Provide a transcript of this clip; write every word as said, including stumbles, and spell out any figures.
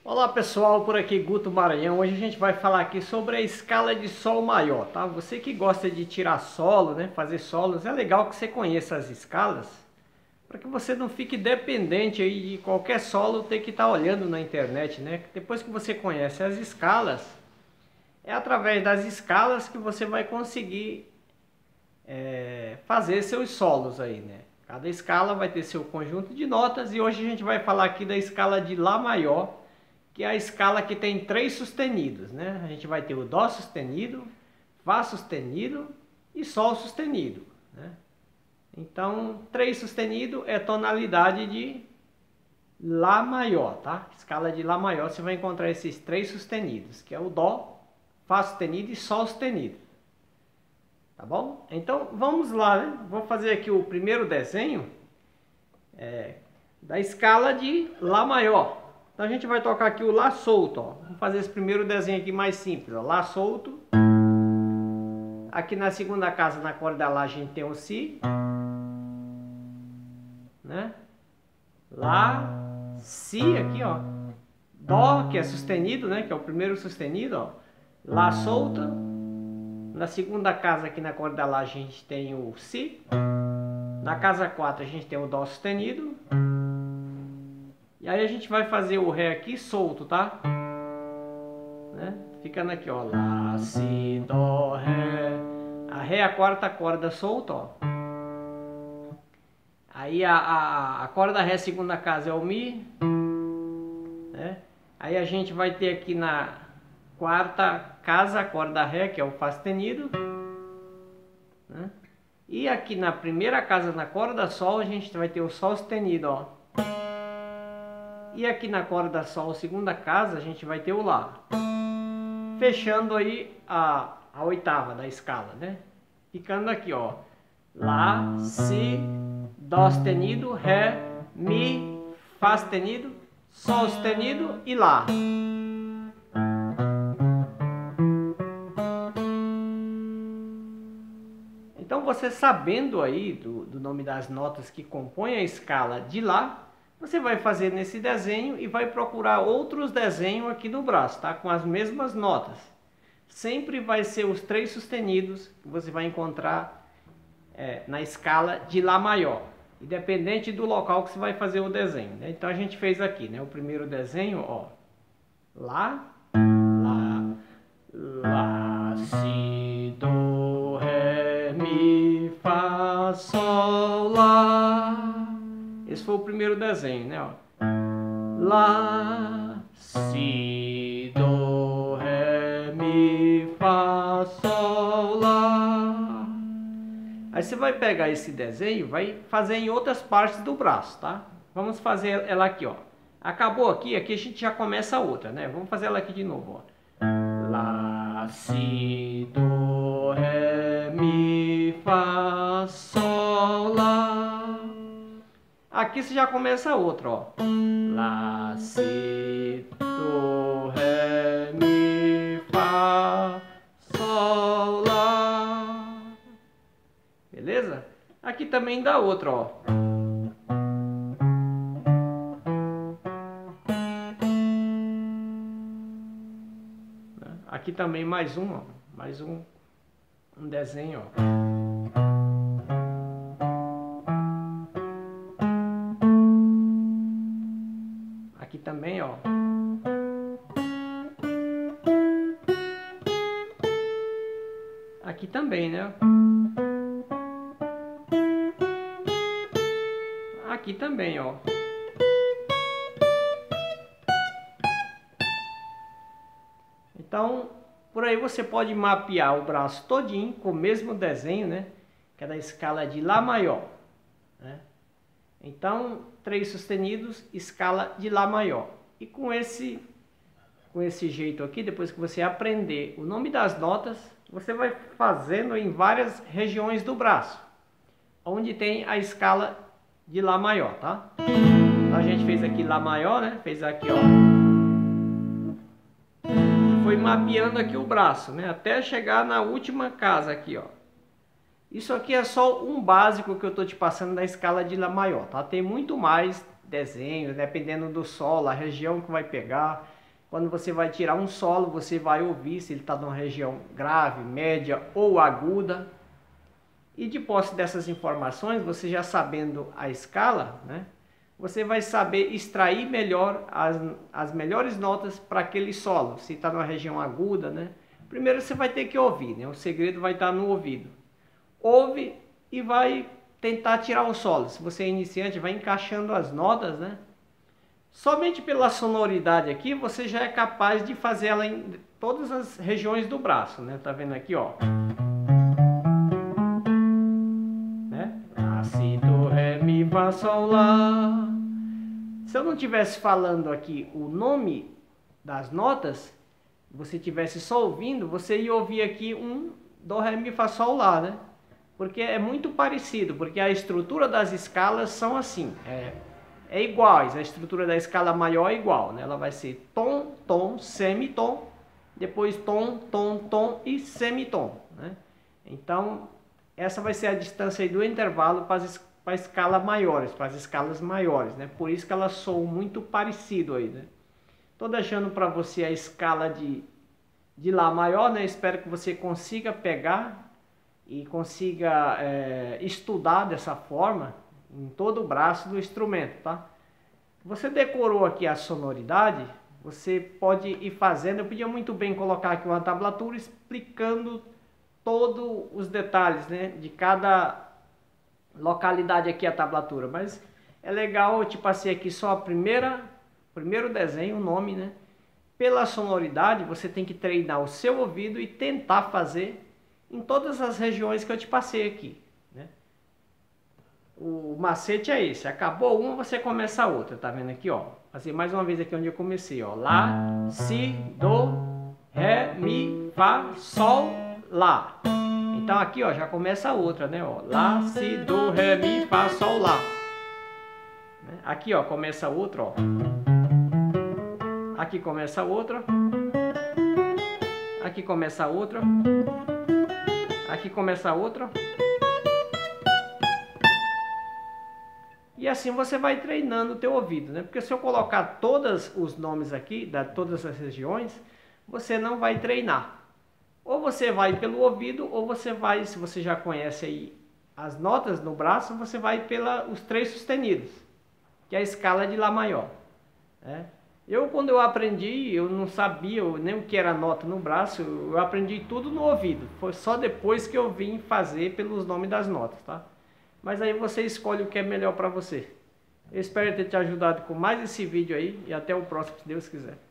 Olá pessoal, por aqui Guto Maranhão. Hoje a gente vai falar aqui sobre a escala de sol maior, tá? Você que gosta de tirar solo, né, fazer solos, é legal que você conheça as escalas, para que você não fique dependente aí de qualquer solo ter que estar olhando na internet, né? Depois que você conhece as escalas, é através das escalas que você vai conseguir é, fazer seus solos aí, né? Cada escala vai ter seu conjunto de notas e hoje a gente vai falar aqui da escala de Lá maior, que é a escala que tem três sustenidos, né? A gente vai ter o Dó sustenido, Fá sustenido e Sol sustenido, né? Então, três sustenido é tonalidade de Lá maior, tá? Escala de Lá maior, você vai encontrar esses três sustenidos, que é o Dó, Fá sustenido e Sol sustenido. Tá bom? Então, vamos lá, né? Vou fazer aqui o primeiro desenho é, da escala de Lá maior. Então a gente vai tocar aqui o Lá solto, ó. Vamos fazer esse primeiro desenho aqui mais simples, ó. Lá solto. Aqui na segunda casa, na corda Lá, a gente tem o Si, né? Lá, Si aqui, ó. Dó, que é sustenido, né? Que é o primeiro sustenido, ó. Lá solta. Na segunda casa, aqui na corda Lá, a gente tem o Si. Na casa quatro, a gente tem o Dó sustenido. E aí a gente vai fazer o Ré aqui solto, tá? Né? Ficando aqui, ó. Lá, Si, Dó, Ré. A Ré é a quarta corda solta, ó. Aí a, a, a corda Ré segunda casa é o Mi. Né? Aí a gente vai ter aqui na quarta casa a corda Ré, que é o Fá sustenido. Né? E aqui na primeira casa, na corda Sol, a gente vai ter o Sol sustenido, ó. E aqui na corda Sol, segunda casa, a gente vai ter o Lá. Fechando aí a, a oitava da escala, né? Ficando aqui, ó. Lá, Si, Dó sustenido, Ré, Mi, Fá sustenido, Sol sustenido e Lá. Então você sabendo aí do, do nome das notas que compõem a escala de Lá, você vai fazer nesse desenho e vai procurar outros desenhos aqui no braço, tá? Com as mesmas notas. Sempre vai ser os três sustenidos que você vai encontrar é, na escala de Lá maior. Independente do local que você vai fazer o desenho, né? Então a gente fez aqui, né? O primeiro desenho, ó. Lá, Lá, Lá, Si, Dó, Ré, Mi, Fá, Sol, Lá. Esse foi o primeiro desenho, né? Ó. Lá, Si, Dó, Ré, Mi, Fá, Sol, Lá. Aí você vai pegar esse desenho e vai fazer em outras partes do braço, tá? Vamos fazer ela aqui, ó. Acabou aqui, aqui a gente já começa a outra, né? Vamos fazer ela aqui de novo, ó. Lá, Si, Dó, Ré, Mi, Fá, Sol, Lá. Aqui você já começa outra, ó. Lá, Si, Dó, Ré, Mi, Fá, Sol, Lá. Beleza? Aqui também dá outra, ó. Aqui também mais um, ó. Mais um, um desenho, ó. Aqui também, ó. Aqui também, né? Aqui também, ó. Então, por aí você pode mapear o braço todinho com o mesmo desenho, né? Que é da escala de Lá maior, né? Então, três sustenidos, escala de Lá maior. E com esse, com esse jeito aqui, depois que você aprender o nome das notas, você vai fazendo em várias regiões do braço, onde tem a escala de Lá maior, tá? Então a gente fez aqui Lá maior, né? Fez aqui, ó. E foi mapeando aqui o braço, né? Até chegar na última casa aqui, ó. Isso aqui é só um básico que eu estou te passando da escala de Lá maior, tá? Tem muito mais desenhos, dependendo do solo, a região que vai pegar. Quando você vai tirar um solo, você vai ouvir se ele está numa região grave, média ou aguda. E de posse dessas informações, você já sabendo a escala, né, você vai saber extrair melhor as, as melhores notas para aquele solo. Se está numa região aguda, né? Primeiro você vai ter que ouvir, né? O segredo vai estar no ouvido. Ouve e vai tentar tirar o solo. Se você é iniciante, vai encaixando as notas, né? Somente pela sonoridade aqui, você já é capaz de fazer ela em todas as regiões do braço, né? Tá vendo aqui, ó? Né? Lá, si, do, ré, mi, fá, sol, lá. Se eu não estivesse falando aqui o nome das notas, você estivesse só ouvindo, você ia ouvir aqui um do, ré, mi, fá, sol, lá, né? Porque é muito parecido, porque a estrutura das escalas são assim, é, é iguais, a estrutura da escala maior é igual, né? Ela vai ser tom, tom, semitom, depois tom, tom, tom e semitom, né? Então, essa vai ser a distância aí do intervalo para as para escala maiores, para as escalas maiores, né? Por isso que elas soam muito parecido aí, né? Tô deixando para você a escala de, de Lá maior, né? Espero que você consiga pegar e consiga é, estudar dessa forma em todo o braço do instrumento, tá? Você decorou aqui a sonoridade, você pode ir fazendo. Eu podia muito bem colocar aqui uma tablatura explicando todos os detalhes, né, de cada localidade aqui a tablatura, mas é legal, eu te passei aqui só a primeira, primeiro desenho, o nome, né? Pela sonoridade, você tem que treinar o seu ouvido e tentar fazer em todas as regiões que eu te passei aqui, né? O macete é esse, acabou uma, você começa a outra, tá vendo aqui, ó? Fazer mais uma vez aqui onde eu comecei, ó. Lá, si, do, ré, mi, fá, sol, lá. Então aqui, ó, já começa a outra, né, ó. Lá, si, do, ré, mi, fá, sol, lá. Aqui, ó, começa outra, ó. Aqui começa outra. Aqui começa outra. Aqui começa outra. E assim você vai treinando o teu ouvido, né? Porque se eu colocar todos os nomes aqui, de todas as regiões, você não vai treinar. Ou você vai pelo ouvido, ou você vai, se você já conhece aí as notas no braço, você vai pelos três sustenidos, que é a escala de Lá maior, né? Eu, quando eu aprendi, eu não sabia nem o que era nota no braço, eu aprendi tudo no ouvido. Foi só depois que eu vim fazer pelos nomes das notas, tá? Mas aí você escolhe o que é melhor para você. Eu espero ter te ajudado com mais esse vídeo aí e até o próximo, se Deus quiser.